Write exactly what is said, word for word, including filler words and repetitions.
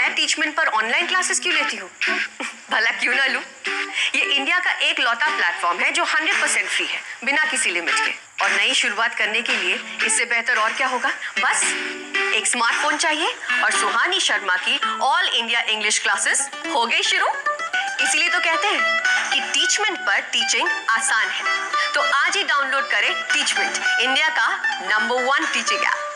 मैं टीचमेंट पर online classes क्यों लेती हूँ? भला क्यों ना लूं? ये इंडिया का एक लौता प्लेटफॉर्म है जो हंड्रेड परसेंट फ्री है, बिना किसी लिमिट के। और नई शुरुआत करने के लिए इससे बेहतर और क्या होगा? बस एक स्मार्टफोन चाहिए और सुहानी शर्मा की ऑल इंडिया इंग्लिश क्लासेस हो गई शुरू। इसीलिए तो कहते हैं कि टीचमेंट पर टीचिंग आसान है। तो आज ही डाउनलोड करें टीचमेंट, इंडिया का नंबर वन टीचिंग ऐप।